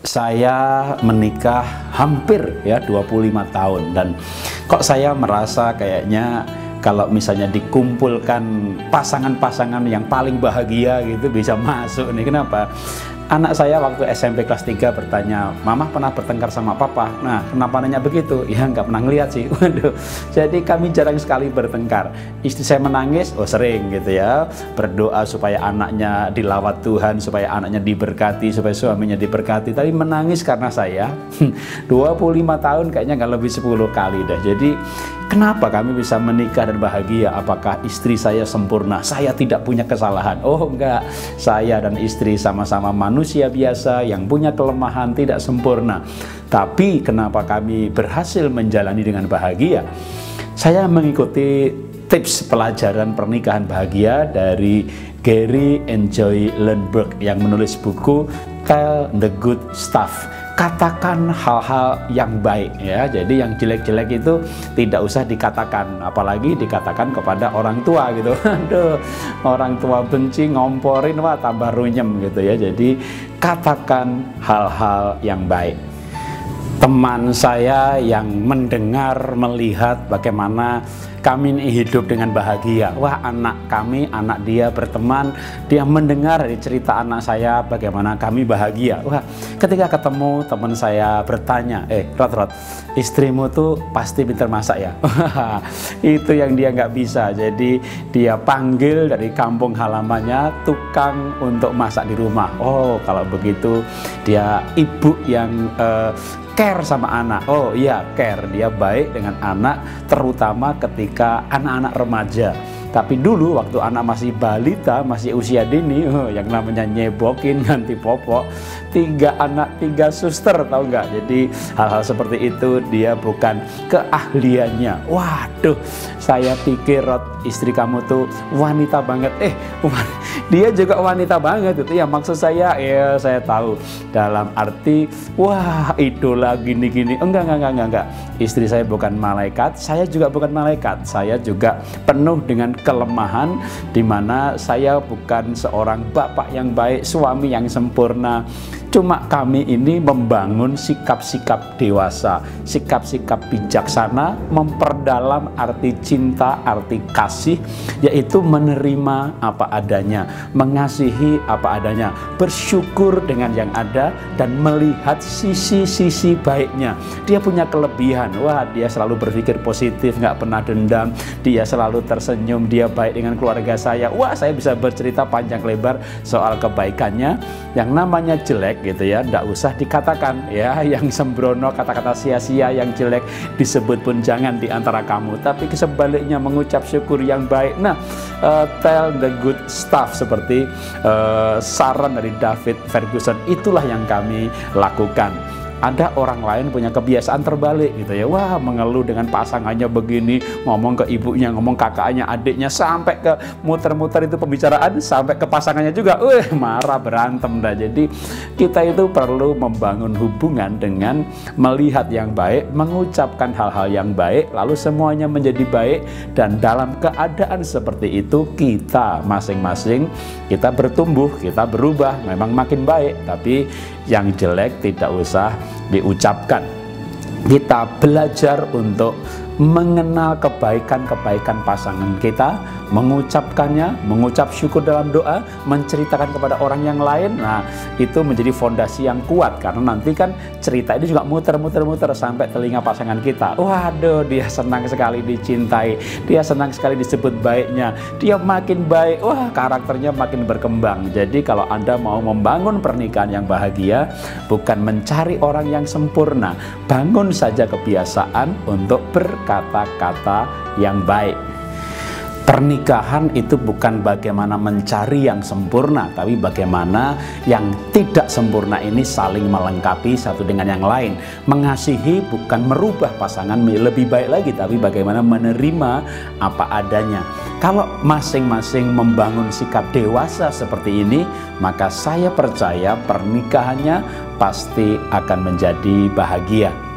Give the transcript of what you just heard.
Saya menikah hampir ya 25 tahun dan kok saya merasa kayaknya kalau misalnya dikumpulkan pasangan-pasangan yang paling bahagia gitu bisa masuk nih. Kenapa? Anak saya waktu SMP kelas 3 bertanya, "Mama pernah bertengkar sama papa?" Nah, kenapa nanya begitu? Ya nggak pernah ngeliat sih. Waduh. Jadi kami jarang sekali bertengkar. Istri saya menangis, oh sering gitu ya. Berdoa supaya anaknya dilawat Tuhan, supaya anaknya diberkati, supaya suaminya diberkati. Tapi menangis karena saya 25 tahun kayaknya nggak lebih 10 kali dah. Jadi kenapa kami bisa menikah dan bahagia? Apakah istri saya sempurna? Saya tidak punya kesalahan. Oh enggak, saya dan istri sama-sama manusia biasa yang punya kelemahan, tidak sempurna. Tapi kenapa kami berhasil menjalani dengan bahagia? Saya mengikuti tips pelajaran pernikahan bahagia dari Gary Enjoy Lundberg yang menulis buku Tell the Good Stuff. Katakan hal-hal yang baik ya. Jadi yang jelek-jelek itu tidak usah dikatakan, apalagi dikatakan kepada orang tua gitu. Aduh, orang tua benci, ngomporin, wah tambah runyem gitu ya. Jadi katakan hal-hal yang baik. Teman saya yang mendengar, melihat bagaimana kami ini hidup dengan bahagia. Wah, anak kami, anak dia berteman, dia mendengar dari cerita anak saya bagaimana kami bahagia. Wah, ketika ketemu teman saya bertanya, Rod, istrimu tuh pasti pintar masak ya? Wah, itu yang dia nggak bisa. Jadi dia panggil dari kampung halamannya tukang untuk masak di rumah. Oh, kalau begitu dia ibu yang care sama anak. Oh iya, care, dia baik dengan anak, terutama ketika anak-anak remaja. Tapi dulu waktu anak masih balita, masih usia dini, yang namanya nyebokin, ganti popok, 3 anak 3 suster, tahu nggak? Jadi hal-hal seperti itu dia bukan keahliannya. Waduh, saya pikir Rod, istri kamu tuh wanita banget. Dia juga wanita banget itu ya, maksud saya ya, saya tahu dalam arti wah idola gini-gini. Enggak. Istri saya bukan malaikat, saya juga bukan malaikat. Saya juga penuh dengan kelemahan, dimana saya bukan seorang bapak yang baik, suami yang sempurna. Cuma kami ini membangun sikap-sikap dewasa, sikap-sikap bijaksana, memperdalam arti cinta, arti kasih, yaitu menerima apa adanya, mengasihi apa adanya, bersyukur dengan yang ada, dan melihat sisi-sisi baiknya. Dia punya kelebihan, wah dia selalu berpikir positif, nggak pernah dendam, dia selalu tersenyum, dia baik dengan keluarga saya. Wah, saya bisa bercerita panjang lebar soal kebaikannya. Yang namanya jelek gitu ya, nggak usah dikatakan ya, yang sembrono, kata-kata sia-sia, yang jelek disebut pun jangan di antara kamu, tapi sebaliknya mengucap syukur yang baik. Nah, tell the good stuff seperti saran dari David Ferguson, itulah yang kami lakukan. Ada orang lain punya kebiasaan terbalik gitu ya. Wah, mengeluh dengan pasangannya begini, ngomong ke ibunya, ngomong kakaknya, adiknya, sampai ke muter-muter itu pembicaraan sampai ke pasangannya juga. Marah, berantem dah. Jadi kita itu perlu membangun hubungan dengan melihat yang baik, mengucapkan hal-hal yang baik, lalu semuanya menjadi baik. Dan dalam keadaan seperti itu kita masing-masing, kita bertumbuh, kita berubah, memang makin baik. Tapi yang jelek tidak usah diucapkan. Kita belajar untuk mengenal kebaikan-kebaikan pasangan kita, mengucapkannya, mengucap syukur dalam doa, menceritakan kepada orang yang lain. Nah, itu menjadi fondasi yang kuat, karena nanti kan cerita ini juga muter-muter sampai telinga pasangan kita. Waduh, dia senang sekali dicintai, dia senang sekali disebut baiknya, dia makin baik, wah karakternya makin berkembang. Jadi kalau Anda mau membangun pernikahan yang bahagia, bukan mencari orang yang sempurna, bangun saja kebiasaan untuk berkata-kata yang baik. Pernikahan itu bukan bagaimana mencari yang sempurna, tapi bagaimana yang tidak sempurna ini saling melengkapi satu dengan yang lain. Mengasihi bukan merubah pasangan lebih baik lagi, tapi bagaimana menerima apa adanya. Kalau masing-masing membangun sikap dewasa seperti ini, maka saya percaya pernikahannya pasti akan menjadi bahagia.